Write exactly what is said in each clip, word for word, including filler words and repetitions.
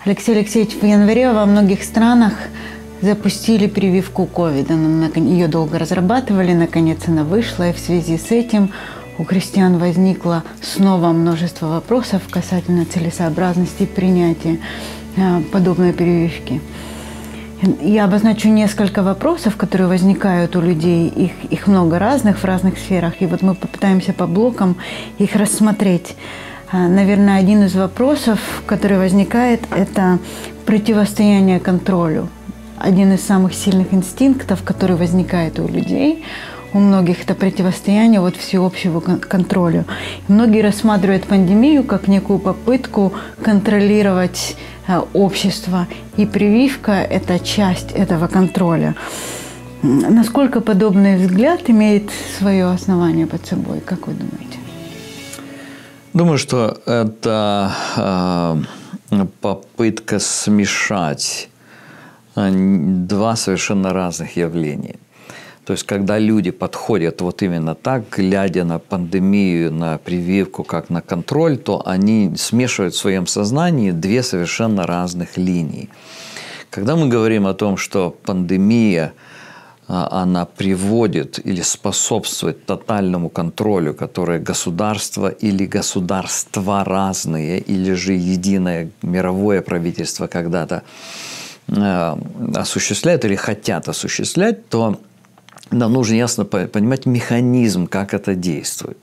Алексей Алексеевич, в январе во многих странах запустили прививку ковида. Ее долго разрабатывали, наконец она вышла, и в связи с этим у крестьян возникло снова множество вопросов касательно целесообразности принятия подобной прививки. Я обозначу несколько вопросов, которые возникают у людей. Их, их много разных в разных сферах. И вот мы попытаемся по блокам их рассмотреть. Наверное, один из вопросов, который возникает, это противостояние контролю. Один из самых сильных инстинктов, который возникает у людей, у многих, это противостояние вот всеобщему контролю. И многие рассматривают пандемию как некую попытку контролировать общество. И прививка – это часть этого контроля. Насколько подобный взгляд имеет свое основание под собой, как вы думаете? Думаю, что это э, попытка смешать два совершенно разных явления. То есть, когда люди подходят вот именно так, глядя на пандемию, на прививку, как на контроль, то они смешивают в своем сознании две совершенно разных линии. Когда мы говорим о том, что пандемия, она приводит или способствует тотальному контролю, который государство или государства разные, или же единое мировое правительство когда-то осуществляют или хотят осуществлять, то нам нужно ясно понимать механизм, как это действует.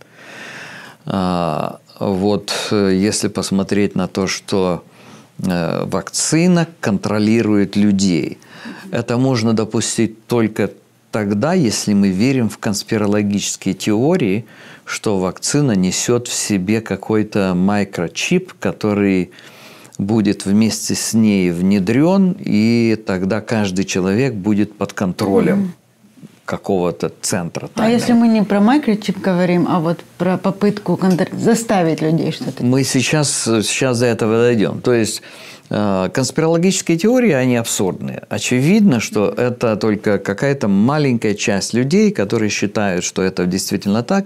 Вот если посмотреть на то, что вакцина контролирует людей, это можно допустить только тогда, если мы верим в конспирологические теории, что вакцина несет в себе какой-то микрочип, который будет вместе с ней внедрен, и тогда каждый человек будет под контролем какого-то центра тайного. А если мы не про микрочип говорим, а вот про попытку контр... заставить людей что-то? Мы сейчас, сейчас до этого дойдем. То есть э, конспирологические теории, они абсурдные. Очевидно, что это только какая-то маленькая часть людей, которые считают, что это действительно так.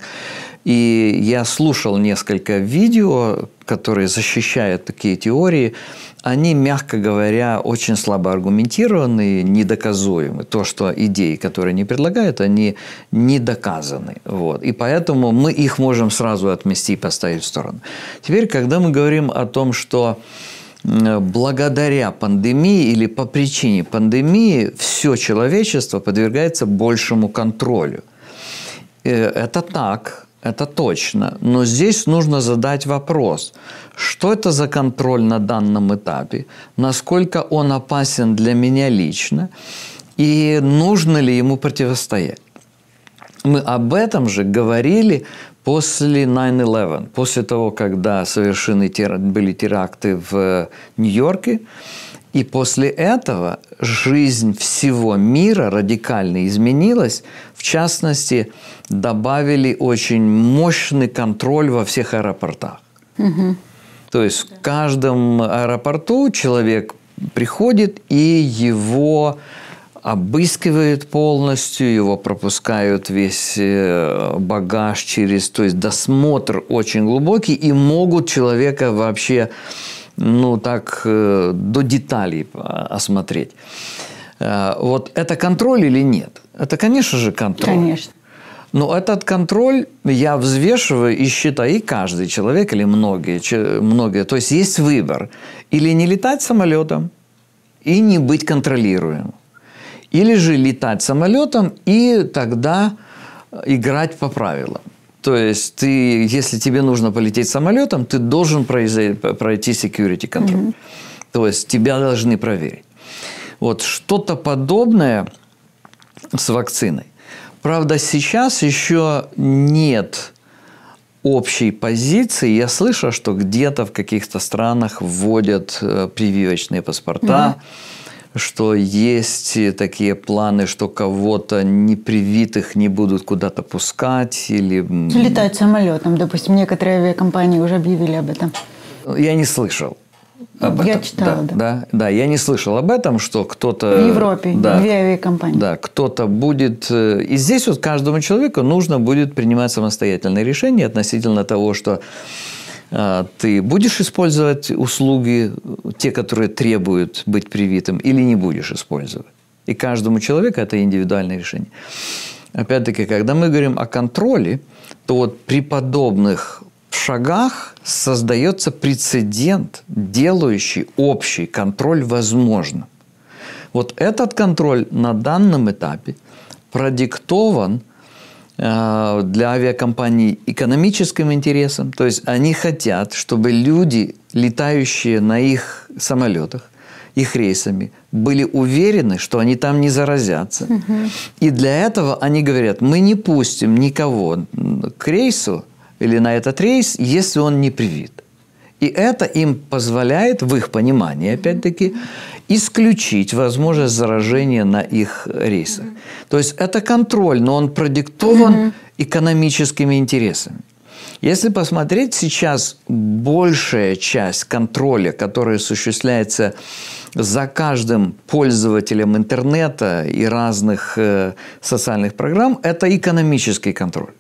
И я слушал несколько видео, которые защищают такие теории. Они, мягко говоря, очень слабо аргументированы, недоказуемы. То, что идеи, которые они предлагают, они не доказаны. Вот. И поэтому мы их можем сразу отмести и поставить в сторону. Теперь, когда мы говорим о том, что благодаря пандемии или по причине пандемии все человечество подвергается большему контролю. Это так. Это точно. Но здесь нужно задать вопрос, что это за контроль на данном этапе, насколько он опасен для меня лично, и нужно ли ему противостоять. Мы об этом же говорили после найн элевен, после того, когда совершены тер... были теракты в Нью-Йорке. И после этого жизнь всего мира радикально изменилась. В частности, добавили очень мощный контроль во всех аэропортах. Угу. То есть в каждом аэропорту человек приходит, и его обыскивают полностью, его пропускают весь багаж через... То есть досмотр очень глубокий, и могут человека вообще... ну, так, до деталей осмотреть. Вот это контроль или нет? Это, конечно же, контроль. Конечно. Но этот контроль я взвешиваю и считаю, и каждый человек, или многие, многие. То есть, есть выбор. Или не летать самолетом, и не быть контролируемым. Или же летать самолетом, и тогда играть по правилам. То есть, ты, если тебе нужно полететь самолетом, ты должен пройти, пройти security control. Mm-hmm. То есть, тебя должны проверить. Вот что-то подобное с вакциной. Правда, сейчас еще нет общей позиции. Я слышал, что где-то в каких-то странах вводят прививочные паспорта. Mm-hmm. Что есть такие планы, что кого-то непривитых не будут куда-то пускать или... Летать самолетом, допустим, некоторые авиакомпании уже объявили об этом. Я не слышал об этом. Я читала, да. Да, да, я не слышал об этом, что кто-то... В Европе, да, две авиакомпании. Да, кто-то будет... И здесь вот каждому человеку нужно будет принимать самостоятельное решение относительно того, что ты будешь использовать услуги, те, которые требуют быть привитым, или не будешь использовать. И каждому человеку это индивидуальное решение. Опять-таки, когда мы говорим о контроле, то вот при подобных шагах создается прецедент, делающий общий контроль возможным. Вот этот контроль на данном этапе продиктован э, для авиакомпаний экономическим интересом. То есть они хотят, чтобы люди, летающие на их самолетах, их рейсами, были уверены, что они там не заразятся. Угу. И для этого они говорят, мы не пустим никого к рейсу или на этот рейс, если он не привит. И это им позволяет, в их понимании, опять-таки, исключить возможность заражения на их рейсах. То есть это контроль, но он продиктован экономическими интересами. Если посмотреть сейчас, большая часть контроля, который осуществляется за каждым пользователем интернета и разных э, социальных программ, это экономический контроль.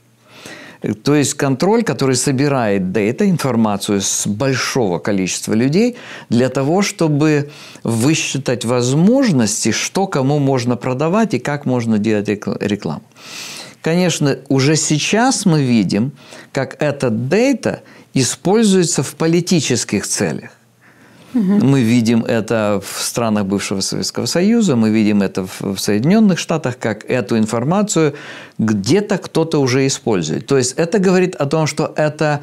То есть контроль, который собирает дата, информацию с большого количества людей для того, чтобы высчитать возможности, что кому можно продавать и как можно делать рекламу. Конечно, уже сейчас мы видим, как этот дата используется в политических целях. Угу. Мы видим это в странах бывшего Советского Союза, мы видим это в Соединенных Штатах, как эту информацию где-то кто-то уже использует. То есть это говорит о том, что это,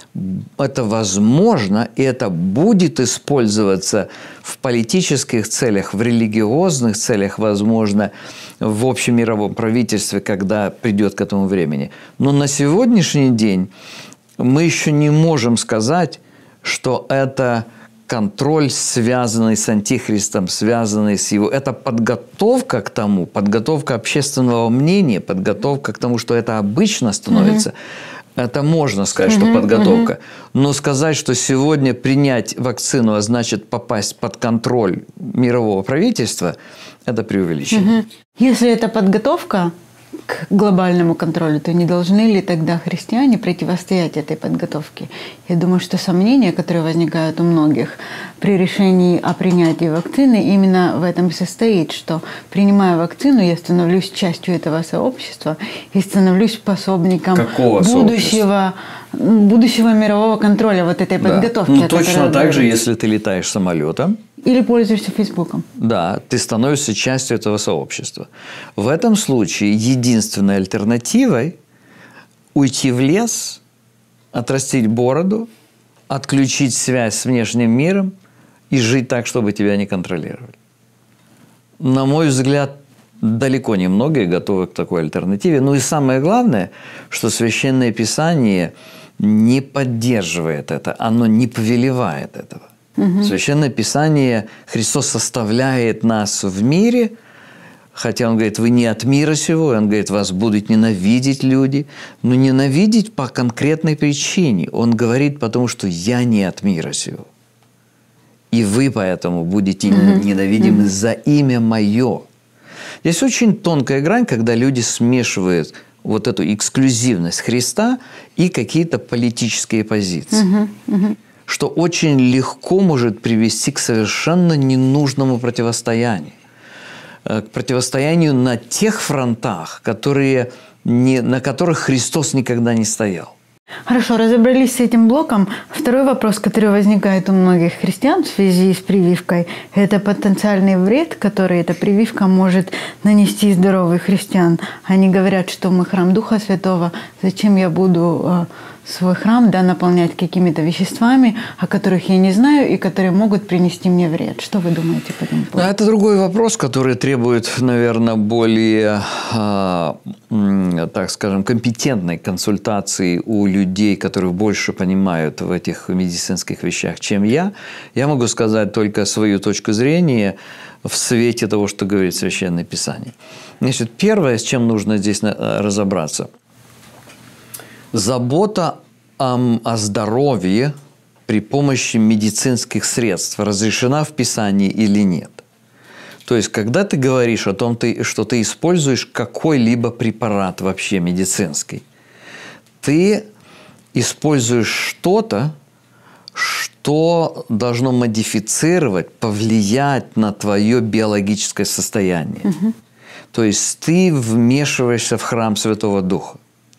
это возможно, и это будет использоваться в политических целях, в религиозных целях, возможно, в общемировом правительстве, когда придет к этому времени. Но на сегодняшний день мы еще не можем сказать, что это контроль, связанный с Антихристом, связанный с его... Это подготовка к тому, подготовка общественного мнения, подготовка к тому, что это обычно становится. Mm-hmm. Это можно сказать, mm-hmm. что подготовка. Mm-hmm. Но сказать, что сегодня принять вакцину, а значит попасть под контроль мирового правительства, это преувеличение. Mm-hmm. Если это подготовка к глобальному контролю, то не должны ли тогда христиане противостоять этой подготовке? Я думаю, что сомнения, которые возникают у многих при решении о принятии вакцины, именно в этом и состоит, что, принимая вакцину, я становлюсь частью этого сообщества и становлюсь пособником Какого будущего, будущего мирового контроля, вот этой да. подготовки. Ну, точно так же, если ты летаешь самолетом, или пользуешься Фейсбуком. Да, ты становишься частью этого сообщества. В этом случае единственной альтернативой уйти в лес, отрастить бороду, отключить связь с внешним миром и жить так, чтобы тебя не контролировали. На мой взгляд, далеко не многие готовы к такой альтернативе. Ну и самое главное, что Священное Писание не поддерживает это, оно не повелевает этого. Угу. Священное Писание, Христос составляет нас в мире, хотя Он говорит, вы не от мира сего, Он говорит, вас будут ненавидеть люди, но ненавидеть по конкретной причине. Он говорит, потому что я не от мира сего. И вы поэтому будете угу. ненавидимы угу. за имя Мое. Здесь очень тонкая грань, когда люди смешивают вот эту эксклюзивность Христа и какие-то политические позиции. Угу. Угу. Что очень легко может привести к совершенно ненужному противостоянию. К противостоянию на тех фронтах, которые не, на которых Христос никогда не стоял. Хорошо, разобрались с этим блоком. Второй вопрос, который возникает у многих христиан в связи с прививкой, это потенциальный вред, который эта прививка может нанести здоровых христиан. Они говорят, что мы храм Духа Святого, зачем я буду свой храм да, наполнять какими-то веществами, о которых я не знаю и которые могут принести мне вред. Что вы думаете по этому поводу? Это другой вопрос, который требует, наверное, более, так скажем, компетентной консультации у людей, которые больше понимают в этих медицинских вещах, чем я. Я могу сказать только свою точку зрения в свете того, что говорит Священное Писание. Значит, первое, с чем нужно здесь разобраться – забота о, о здоровье при помощи медицинских средств разрешена в Писании или нет. То есть, когда ты говоришь о том, что ты используешь какой-либо препарат вообще медицинский, ты используешь что-то, что должно модифицировать, повлиять на твое биологическое состояние. Угу. То есть ты вмешиваешься в храм Святого Духа.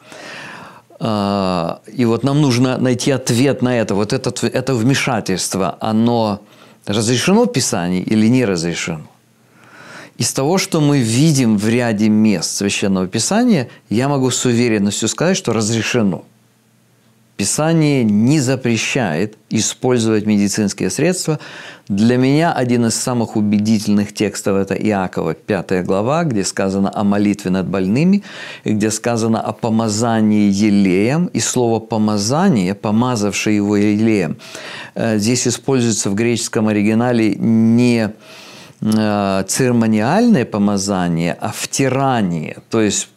И вот нам нужно найти ответ на это. Вот это, это вмешательство, оно разрешено в Писании или не разрешено? Из того, что мы видим в ряде мест Священного Писания, я могу с уверенностью сказать, что разрешено. Писание не запрещает использовать медицинские средства. Для меня один из самых убедительных текстов – это Иакова, пятая глава, где сказано о молитве над больными, и где сказано о помазании елеем. И слово «помазание», «помазавший его елеем», здесь используется в греческом оригинале не церемониальное помазание, а втирание, то есть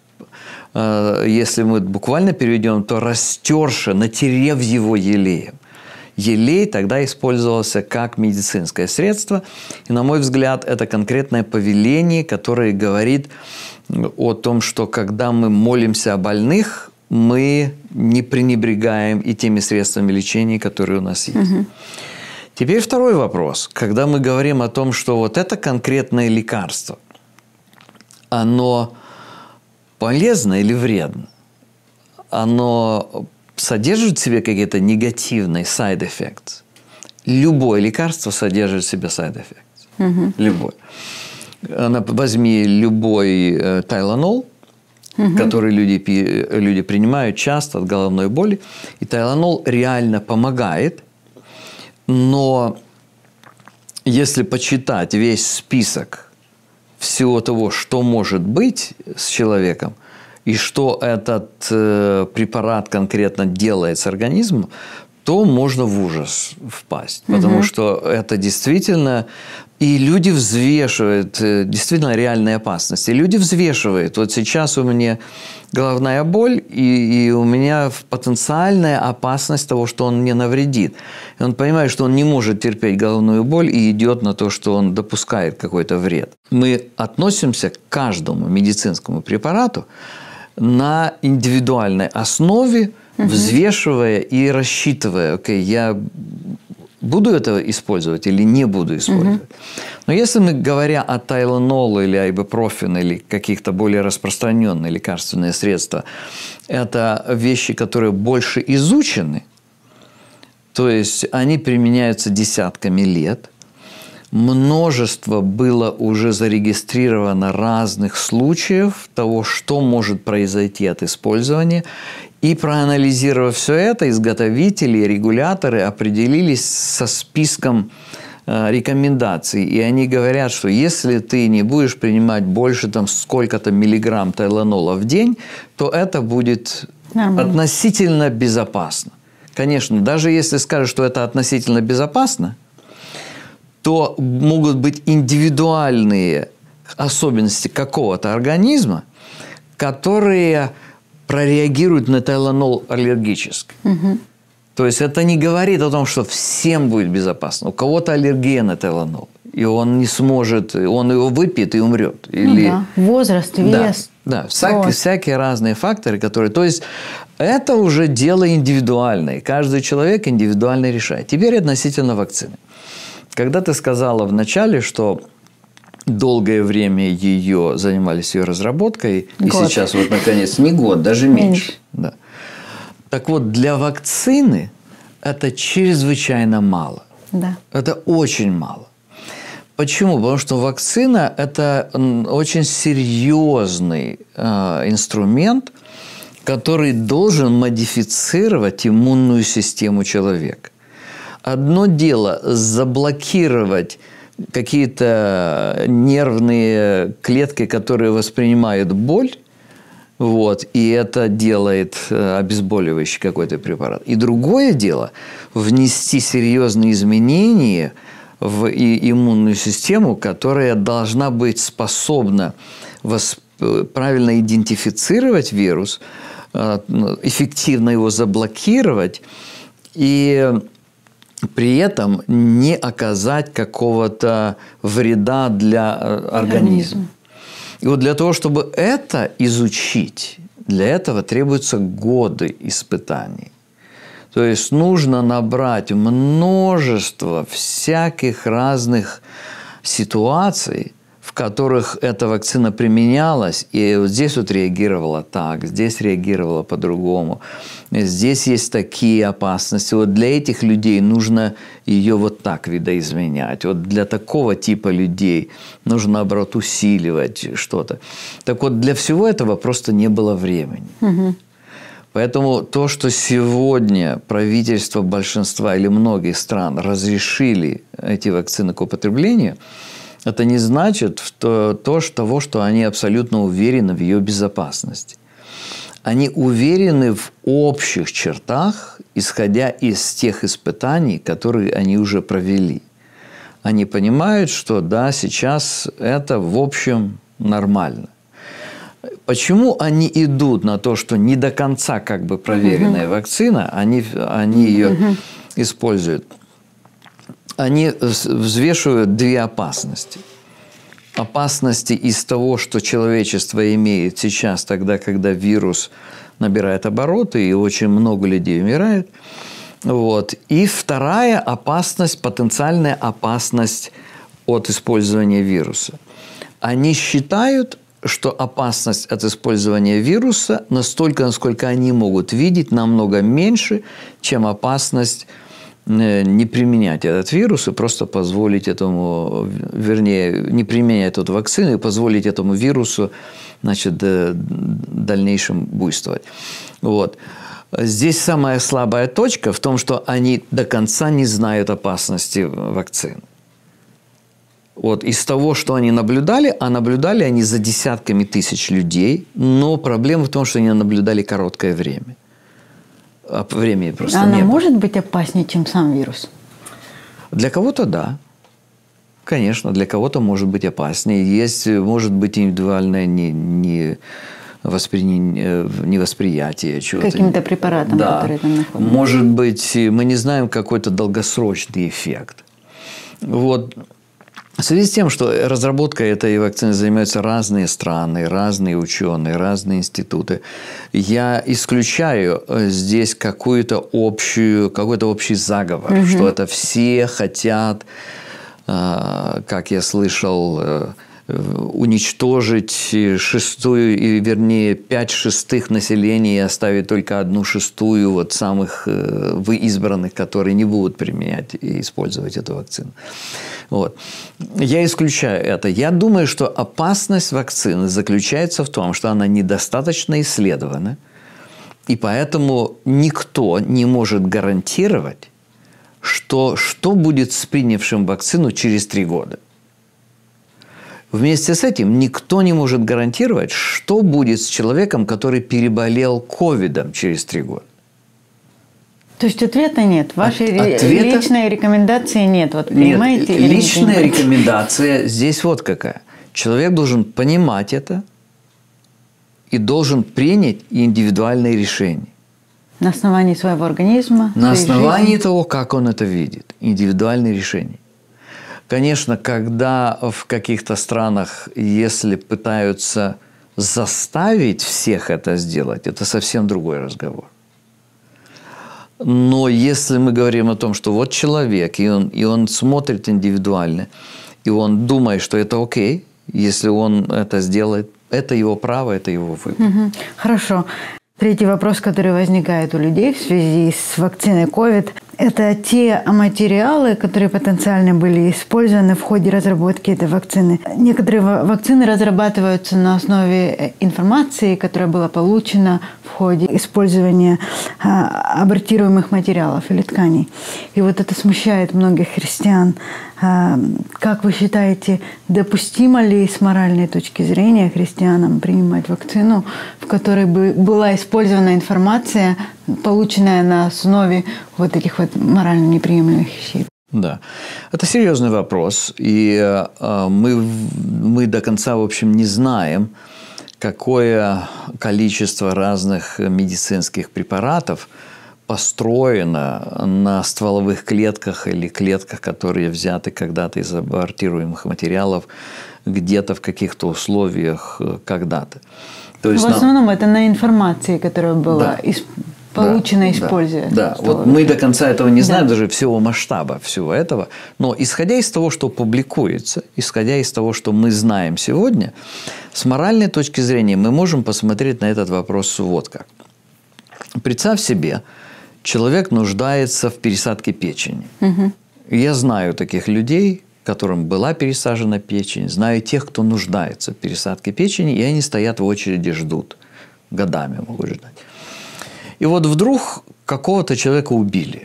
если мы буквально переведем, то растерши, натерев его елеем. Елей тогда использовался как медицинское средство. И, на мой взгляд, это конкретное повеление, которое говорит о том, что когда мы молимся о больных, мы не пренебрегаем и теми средствами лечения, которые у нас есть. Угу. Теперь второй вопрос. Когда мы говорим о том, что вот это конкретное лекарство, оно полезно или вредно? Оно содержит в себе какие-то негативные side effects? Любое лекарство содержит в себе side effects. Угу. Любое. Возьми любой тайланол, угу. который люди, люди принимают часто от головной боли. И тайланол реально помогает. Но если почитать весь список всего того, что может быть с человеком, и что этот э, препарат конкретно делает с организмом, то можно в ужас впасть. Угу. Потому что это действительно... И люди взвешивают, действительно реальные опасности. Люди взвешивают. Вот сейчас у меня головная боль, и, и у меня потенциальная опасность того, что он мне навредит. И он понимает, что он не может терпеть головную боль и идет на то, что он допускает какой-то вред. Мы относимся к каждому медицинскому препарату на индивидуальной основе, угу. взвешивая и рассчитывая, окей, я... буду это использовать или не буду использовать. Угу. Но если мы, говоря о тайланоле или айбупрофене или каких-то более распространенных лекарственных средствах, это вещи, которые больше изучены, то есть они применяются десятками лет, множество было уже зарегистрировано разных случаев того, что может произойти от использования. И проанализировав все это, изготовители, регуляторы определились со списком э, рекомендаций. И они говорят, что если ты не будешь принимать больше там, сколько-то миллиграмм тайланола в день, то это будет нормально. Относительно безопасно. Конечно, даже если скажешь, что это относительно безопасно, то могут быть индивидуальные особенности какого-то организма, которые... прореагируют на тайланол аллергически. Угу. То есть это не говорит о том, что всем будет безопасно. У кого-то аллергия на тайланол, и он не сможет, он его выпьет и умрет. Или... Ну да. Возраст, вес. Да, да. Всякие, всякие разные факторы, которые... То есть это уже дело индивидуальное. Каждый человек индивидуально решает. Теперь относительно вакцины. Когда ты сказала в начале, что... долгое время ее занимались ее разработкой, год. И сейчас вот наконец не год, даже меньше. меньше. Да. Так вот, для вакцины это чрезвычайно мало. Да. Это очень мало. Почему? Потому что вакцина – это очень серьезный э, инструмент, который должен модифицировать иммунную систему человека. Одно дело заблокировать какие-то нервные клетки, которые воспринимают боль, вот, и это делает обезболивающий какой-то препарат. И другое дело – внести серьезные изменения в иммунную систему, которая должна быть способна правильно идентифицировать вирус, эффективно его заблокировать и при этом не оказать какого-то вреда для организма. И вот для того, чтобы это изучить, для этого требуются годы испытаний. То есть нужно набрать множество всяких разных ситуаций, в которых эта вакцина применялась, и вот здесь вот реагировала так, здесь реагировала по-другому, здесь есть такие опасности. Вот для этих людей нужно ее вот так видоизменять. Вот для такого типа людей нужно, наоборот, усиливать что-то. Так вот, для всего этого просто не было времени. Угу. Поэтому то, что сегодня правительство большинства или многих стран разрешили эти вакцины к употреблению, это не значит то, то, того, что они абсолютно уверены в ее безопасности. Они уверены в общих чертах, исходя из тех испытаний, которые они уже провели. Они понимают, что да, сейчас это в общем нормально. Почему они идут на то, что не до конца как бы проверенная угу. вакцина, они, они ее угу. используют? Они взвешивают две опасности. Опасности из того, что человечество имеет сейчас, тогда, когда вирус набирает обороты и очень много людей умирает. Вот. И вторая опасность, потенциальная опасность от использования вируса. Они считают, что опасность от использования вируса настолько, насколько они могут видеть, намного меньше, чем опасность не применять этот вирус и просто позволить этому, вернее, не применять эту вакцину и позволить этому вирусу, значит, в дальнейшем буйствовать. Вот. Здесь самая слабая точка в том, что они до конца не знают опасности вакцин. Вот. Из того, что они наблюдали, а наблюдали они за десятками тысяч людей, но проблема в том, что они наблюдали короткое время. А времени просто Она не было. может быть опаснее, чем сам вирус? Для кого-то да. Конечно, для кого-то может быть опаснее. Есть, может быть, индивидуальное не, не, воспри... невосприятие чего-то. Каким-то препаратом, да. который там находится. Может быть, мы не знаем какой-то долгосрочный эффект. Вот. В связи с тем, что разработкой этой вакцины занимаются разные страны, разные ученые, разные институты, я исключаю здесь какую-то общую, какой-то общий заговор, угу. что это все хотят, как я слышал, уничтожить шестую, и, вернее, пять шестых населения и оставить только одну шестую вот самых избранных, которые не будут применять и использовать эту вакцину. Вот. Я исключаю это. Я думаю, что опасность вакцины заключается в том, что она недостаточно исследована, и поэтому никто не может гарантировать, что, что будет с принявшим вакцину через три года. Вместе с этим никто не может гарантировать, что будет с человеком, который переболел ковидом через три года. То есть ответа нет? Вашей От, ответа... личной рекомендации нет? Вот, принимаете нет, или личная не рекомендация здесь вот какая. Человек должен понимать это и должен принять индивидуальное решение. На основании своего организма? На основании жизни? Того, как он это видит. Индивидуальное решение. Конечно, когда в каких-то странах, если пытаются заставить всех это сделать, это совсем другой разговор. Но если мы говорим о том, что вот человек, и он, и он смотрит индивидуально, и он думает, что это окей, если он это сделает, это его право, это его выбор. Угу. Хорошо. Третий вопрос, который возникает у людей в связи с вакциной ковид, это те материалы, которые потенциально были использованы в ходе разработки этой вакцины. Некоторые вакцины разрабатываются на основе информации, которая была получена в ходе использования абортируемых материалов или тканей. И вот это смущает многих христиан. Как вы считаете, допустимо ли с моральной точки зрения христианам принимать вакцину, в которой бы была использована информация, полученная на основе вот этих вот морально неприемлемых вещей? Да, это серьезный вопрос, и э, мы, мы до конца, в общем, не знаем, какое количество разных медицинских препаратов построено на стволовых клетках или клетках, которые взяты когда-то из абортируемых материалов, где-то в каких-то условиях когда-то. То есть в основном на... это на информации, которая была да. из... получено, да, используя. Да, да. Вот мы до конца этого не знаем, да. даже всего масштаба всего этого. Но исходя из того, что публикуется, исходя из того, что мы знаем сегодня, с моральной точки зрения мы можем посмотреть на этот вопрос вот как. Представь себе, человек нуждается в пересадке печени. Угу. Я знаю таких людей, которым была пересажена печень, знаю тех, кто нуждается в пересадке печени, и они стоят в очереди, ждут. Годами могут ждать. И вот вдруг какого-то человека убили.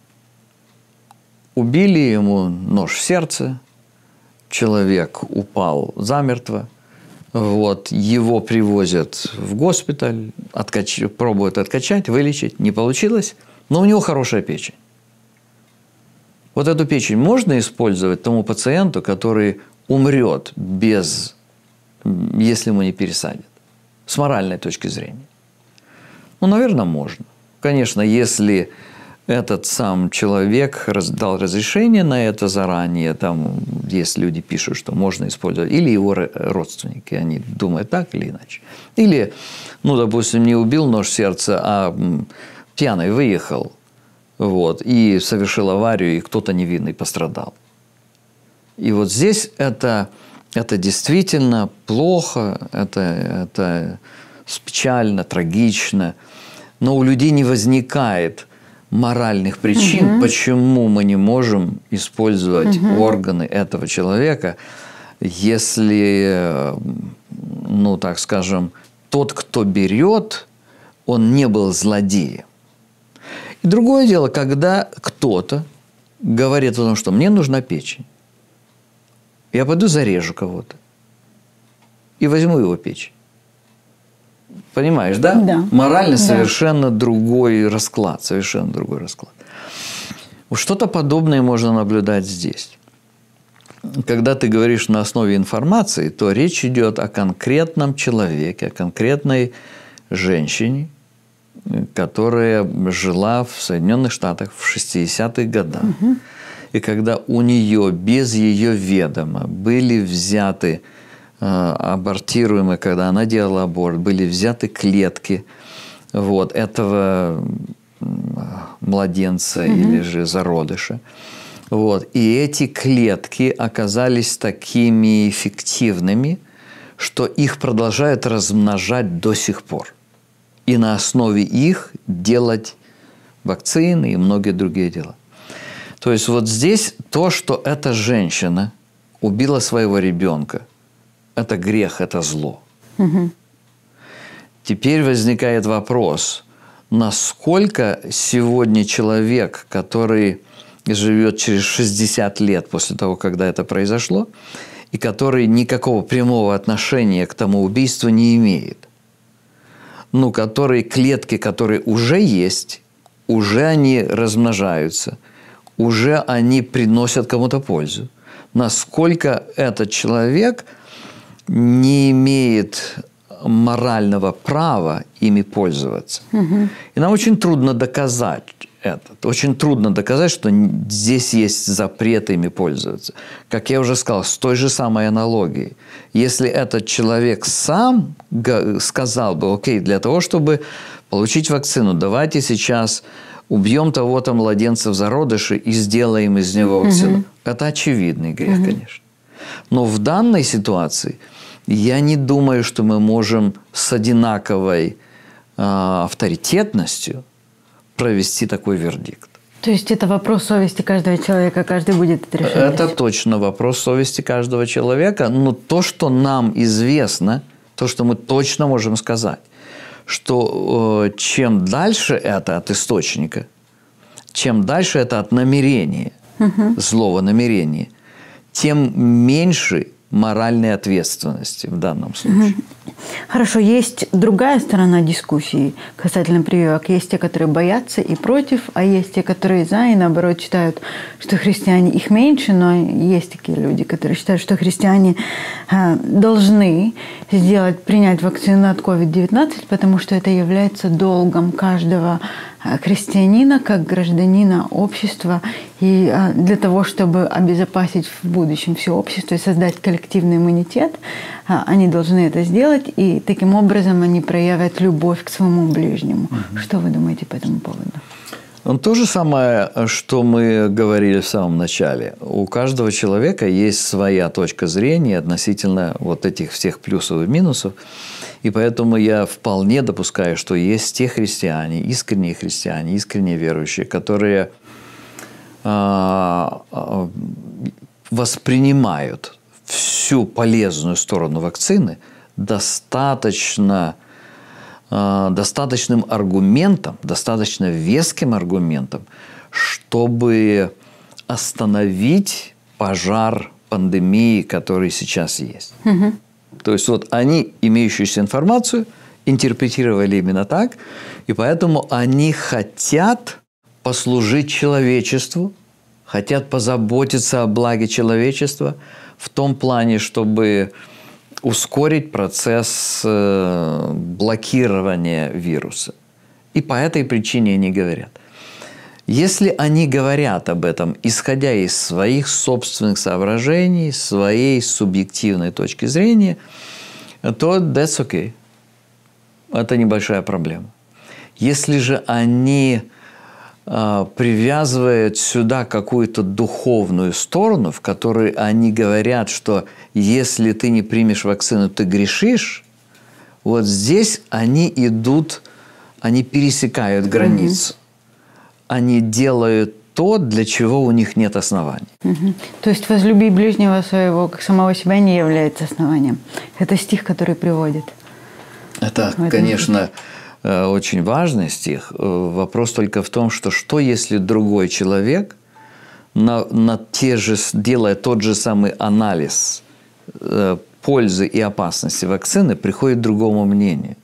Убили ему нож в сердце, человек упал замертво, вот, его привозят в госпиталь, откач... пробуют откачать, вылечить, не получилось, но у него хорошая печень. Вот эту печень можно использовать тому пациенту, который умрет без, если ему не пересадят, с моральной точки зрения. Ну, наверное, можно. Конечно, если этот сам человек дал разрешение на это заранее, там есть люди пишут, что можно использовать, или его родственники, они думают так или иначе. Или, ну, допустим, не убил нож в сердце, а пьяный выехал, вот, и совершил аварию, и кто-то невинный пострадал. И вот здесь это, это действительно плохо, это, это печально, трагично, но у людей не возникает моральных причин, угу. почему мы не можем использовать угу. органы этого человека, если, ну, так скажем, тот, кто берет, он не был злодеем. И другое дело, когда кто-то говорит о том, что мне нужна печень, я пойду зарежу кого-то и возьму его печень. Понимаешь, да? Да. Морально да. совершенно другой расклад, совершенно другой расклад. Что-то подобное можно наблюдать здесь. Когда ты говоришь на основе информации, то речь идет о конкретном человеке, о конкретной женщине, которая жила в Соединенных Штатах в шестидесятых годах. Угу. И когда у нее без ее ведома были взяты абортируемые, когда она делала аборт, были взяты клетки вот, этого младенца угу. или же зародыша. Вот. И эти клетки оказались такими эффективными, что их продолжают размножать до сих пор. И на основе их делать вакцины и многие другие дела. То есть вот здесь то, что эта женщина убила своего ребенка, это грех, это зло. Угу. Теперь возникает вопрос, насколько сегодня человек, который живет через шестьдесят лет после того, когда это произошло, и который никакого прямого отношения к тому убийству не имеет, ну, которые клетки, которые уже есть, уже они размножаются, уже они приносят кому-то пользу. Насколько этот человек не имеет морального права ими пользоваться. Угу. И нам очень трудно доказать это. Очень трудно доказать, что здесь есть запрет ими пользоваться. Как я уже сказал, с той же самой аналогией. Если этот человек сам сказал бы, окей, для того, чтобы получить вакцину, давайте сейчас убьем того-то младенца в зародыше и сделаем из него вакцину. Угу. Это очевидный грех, угу. конечно. Но в данной ситуации я не думаю, что мы можем с одинаковой э, авторитетностью провести такой вердикт. То есть это вопрос совести каждого человека, каждый будет это решать? Это точно вопрос совести каждого человека. Но то, что нам известно, то, что мы точно можем сказать, что э, чем дальше это от источника, чем дальше это от намерения, угу. злого намерения, тем меньше моральной ответственности в данном случае. Хорошо, есть другая сторона дискуссии касательно прививок. Есть те, которые боятся и против, а есть те, которые за, и наоборот считают, что христиане, их меньше, но есть такие люди, которые считают, что христиане э, должны сделать, принять вакцину от ковид девятнадцать, потому что это является долгом каждого христианина как гражданина общества, и для того, чтобы обезопасить в будущем все общество и создать коллективный иммунитет, они должны это сделать, и таким образом они проявят любовь к своему ближнему. Угу. Что вы думаете по этому поводу? Ну, то же самое, что мы говорили в самом начале. У каждого человека есть своя точка зрения относительно вот этих всех плюсов и минусов. И поэтому я вполне допускаю, что есть те христиане, искренние христиане, искренне верующие, которые а, а, воспринимают всю полезную сторону вакцины достаточно, а, достаточным аргументом, достаточно веским аргументом, чтобы остановить пожар пандемии, который сейчас есть. Угу. То есть, вот они имеющуюся информацию интерпретировали именно так, и поэтому они хотят послужить человечеству, хотят позаботиться о благе человечества в том плане, чтобы ускорить процесс блокирования вируса. И по этой причине они говорят. Если они говорят об этом, исходя из своих собственных соображений, своей субъективной точки зрения, то that's okay. Это небольшая проблема. Если же они э, привязывают сюда какую-то духовную сторону, в которой они говорят, что если ты не примешь вакцину, ты грешишь, вот здесь они идут, они пересекают границу. Они делают то, для чего у них нет оснований. Угу. То есть возлюби ближнего своего, как самого себя, не является основанием. Это стих, который приводит. Это, конечно, очень важный стих. Вопрос только в том, что что если другой человек, на, на те же, делая тот же самый анализ пользы и опасности вакцины, приходит к другому мнению.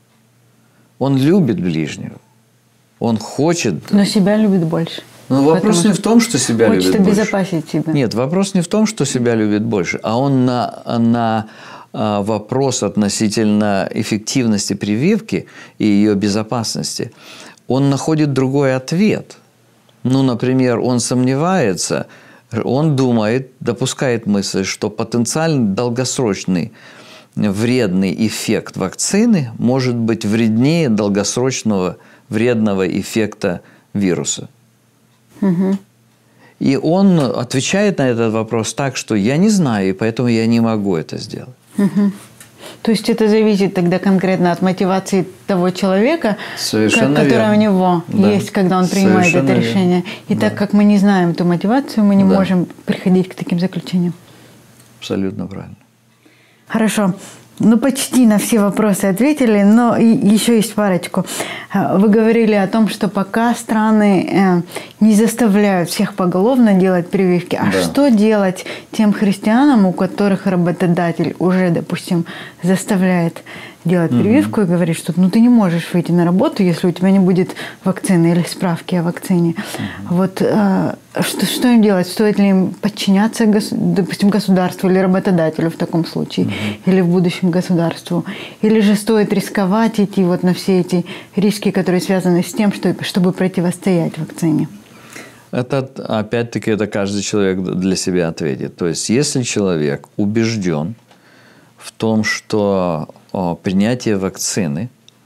Он любит ближнего. Он хочет… Но себя любит больше. Но вопрос не в том, что себя любит больше. Хочет обезопасить себя. Нет, вопрос не в том, что себя любит больше, а он на, на вопрос относительно эффективности прививки и ее безопасности, он находит другой ответ. Ну, например, он сомневается, он думает, допускает мысль, что потенциально долгосрочный вредный эффект вакцины может быть вреднее долгосрочного вредного эффекта вируса. Угу. И он отвечает на этот вопрос так, что я не знаю, и поэтому я не могу это сделать. Угу. То есть это зависит тогда конкретно от мотивации того человека, Совершенно которая верно. у него да. есть, когда он принимает Совершенно это решение. Верно. И да. так как мы не знаем эту мотивацию, мы не да. можем приходить к таким заключениям. Абсолютно правильно. Хорошо. Ну, почти на все вопросы ответили, но еще есть парочку. Вы говорили о том, что пока страны не заставляют всех поголовно делать прививки. А да. что делать тем христианам, у которых работодатель уже, допустим, заставляет делать прививку угу. и говорит, что ну, ты не можешь выйти на работу, если у тебя не будет вакцины или справки о вакцине. Угу. Вот э, что, что им делать? Стоит ли им подчиняться, допустим, государству или работодателю в таком случае? Угу. Или в будущем государству? Или же стоит рисковать, идти вот на все эти риски, которые связаны с тем, что, чтобы противостоять вакцине? Это, опять-таки, это каждый человек для себя ответит. То есть, если человек убежден в том, что принятие вакцины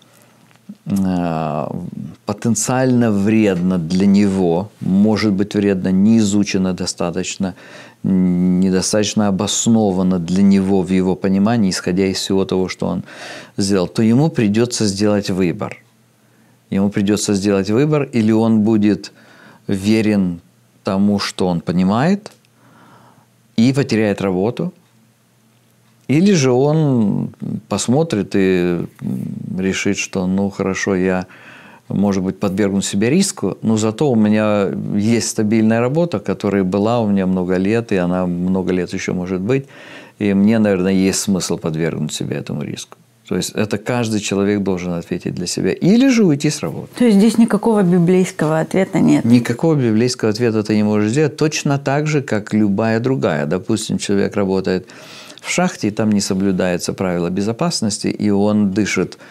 потенциально вредно для него, может быть вредно, не изучено достаточно, недостаточно обосновано для него в его понимании, исходя из всего того, что он сделал, то ему придется сделать выбор. Ему придется сделать выбор, или он будет верен тому, что он понимает, и потеряет работу, или же он посмотрит и решит, что ну хорошо, я, может быть, подвергну себя риску, но зато у меня есть стабильная работа, которая была у меня много лет, и она много лет еще может быть, и мне, наверное, есть смысл подвергнуть себя этому риску. То есть это каждый человек должен ответить для себя. Или же уйти с работы. То есть здесь никакого библейского ответа нет? Никакого библейского ответа ты не можешь сделать. Точно так же, как любая другая. Допустим, человек работает в шахте, и там не соблюдается правила безопасности, и он дышит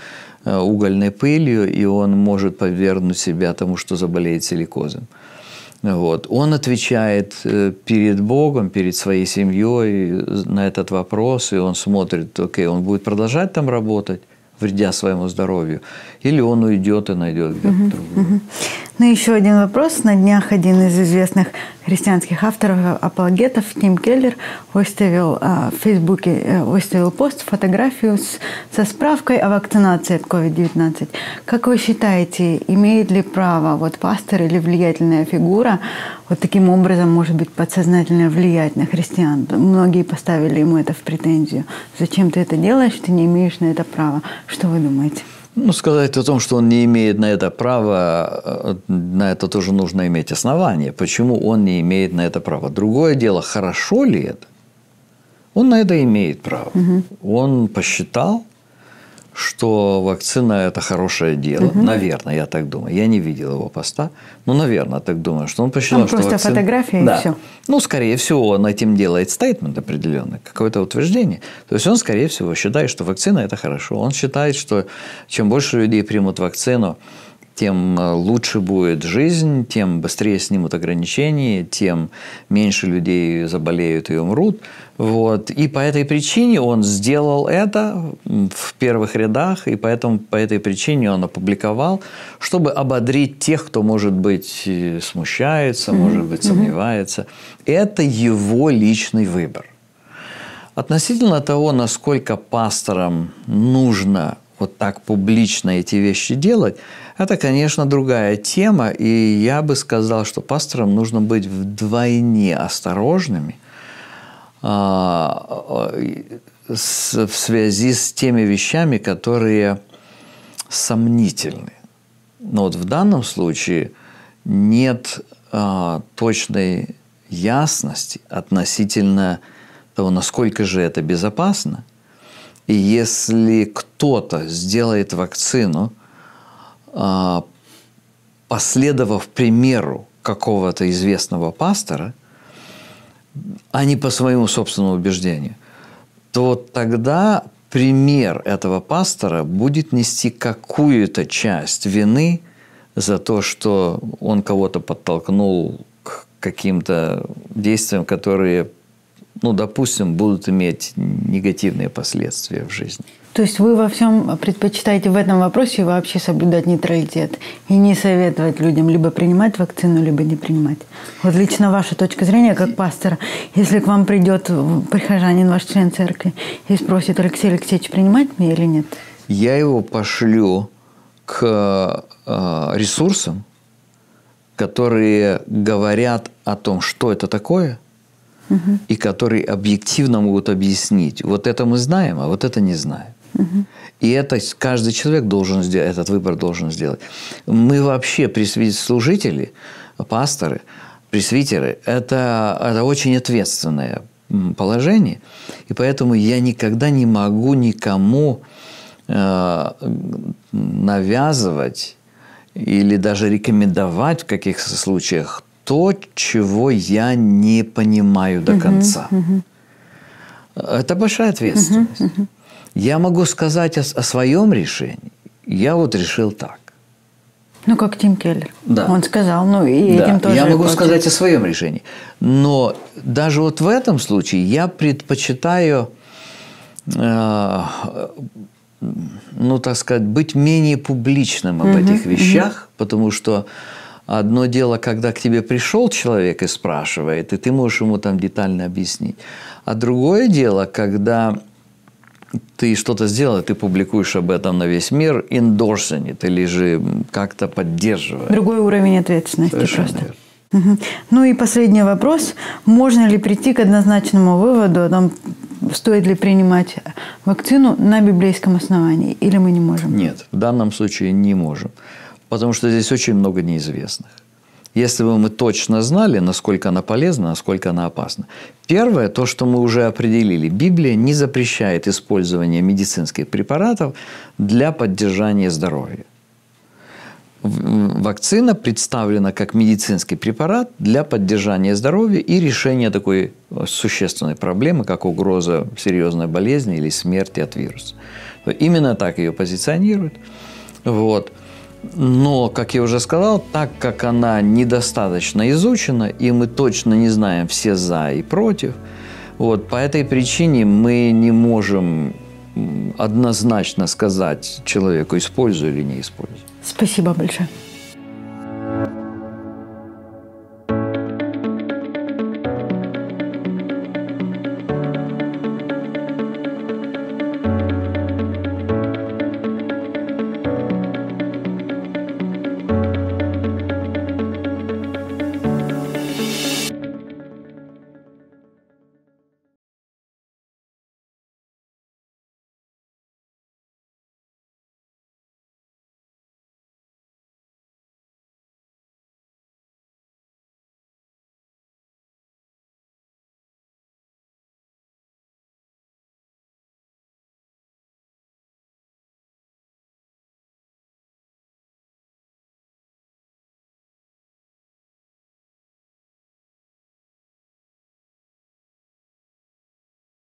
угольной пылью, и он может подвергнуть себя тому, что заболеет силикозом. Вот. Он отвечает перед Богом, перед своей семьей на этот вопрос, и он смотрит, окей, он будет продолжать там работать, вредя своему здоровью, или он уйдет и найдет где-то uh-huh, другое. Uh-huh. Ну, еще один вопрос. На днях один из известных христианских авторов, апологетов, Тим Келлер, выставил а, в Фейсбуке выставил пост, фотографию с, со справкой о вакцинации от ковид девятнадцать. Как вы считаете, имеет ли право вот пастор или влиятельная фигура вот таким образом, может быть, подсознательно влиять на христиан? Многие поставили ему это в претензию. Зачем ты это делаешь, ты не имеешь на это права? Что вы думаете? Ну, сказать о том, что он не имеет на это права, на это тоже нужно иметь основания. Почему он не имеет на это права? Другое дело, хорошо ли это? Он на это имеет право. Угу. Он посчитал, что вакцина – это хорошее дело. Угу. Наверное, я так думаю. Я не видел его поста, но, наверное, так думаю, что он посчитал, Там что просто вакцина… фотография да. и все. Ну, скорее всего, он этим делает стейтмент определенный, какое-то утверждение. То есть он, скорее всего, считает, что вакцина – это хорошо. Он считает, что чем больше людей примут вакцину, тем лучше будет жизнь, тем быстрее снимут ограничения, тем меньше людей заболеют и умрут. Вот. И по этой причине он сделал это в первых рядах, и поэтому по этой причине он опубликовал, чтобы ободрить тех, кто, может быть, смущается, mm-hmm. может быть, сомневается. Mm-hmm. Это его личный выбор. Относительно того, насколько пасторам нужно вот так публично эти вещи делать, это, конечно, другая тема, и я бы сказал, что пасторам нужно быть вдвойне осторожными в связи с теми вещами, которые сомнительны. Но вот в данном случае нет точной ясности относительно того, насколько же это безопасно. И если кто-то сделает вакцину, последовав примеру какого-то известного пастора, а не по своему собственному убеждению, то тогда пример этого пастора будет нести какую-то часть вины за то, что он кого-то подтолкнул к каким-то действиям, которые, ну, допустим, будут иметь негативные последствия в жизни. То есть вы во всем предпочитаете в этом вопросе вообще соблюдать нейтралитет и не советовать людям либо принимать вакцину, либо не принимать? Вот лично ваша точка зрения как пастора, если к вам придет прихожанин, ваш член церкви, и спросит: Алексей Алексеевич, принимать мне или нет? Я его пошлю к э, ресурсам, которые говорят о том, что это такое, угу. и которые объективно могут объяснить. Вот это мы знаем, а вот это не знаем. Угу. И это каждый человек должен сделать, этот выбор должен сделать. Мы вообще, пресвитерслужители, пасторы, пресвитеры, это, это очень ответственное положение. И поэтому я никогда не могу никому э, навязывать или даже рекомендовать в каких-то случаях то, чего я не понимаю до конца. Uh-huh, uh-huh. Это большая ответственность. Uh-huh, uh-huh. Я могу сказать о, о своем решении. Я вот решил так. Ну, как Тим Келлер. Да. Он сказал, ну и да. этим тоже. Я могу сказать о своем решении. Но даже вот в этом случае я предпочитаю, э, ну, так сказать, быть менее публичным об uh-huh, этих вещах, uh-huh. потому что одно дело, когда к тебе пришел человек и спрашивает, и ты можешь ему там детально объяснить. А другое дело, когда ты что-то сделал, ты публикуешь об этом на весь мир, endorsing it, или же как-то поддерживая. Другой уровень ответственности. Совершенно просто. верно. Угу. Ну и последний вопрос. Можно ли прийти к однозначному выводу о том, стоит ли принимать вакцину на библейском основании, или мы не можем? Нет, в данном случае не можем. Потому что здесь очень много неизвестных. Если бы мы точно знали, насколько она полезна, насколько она опасна. Первое, то, что мы уже определили. Библия не запрещает использование медицинских препаратов для поддержания здоровья. Вакцина представлена как медицинский препарат для поддержания здоровья и решения такой существенной проблемы, как угроза серьезной болезни или смерти от вируса. Именно так ее позиционируют. Вот. Но, как я уже сказал, так как она недостаточно изучена, и мы точно не знаем все «за» и «против», вот, по этой причине мы не можем однозначно сказать человеку, используй или не используй. Спасибо большое.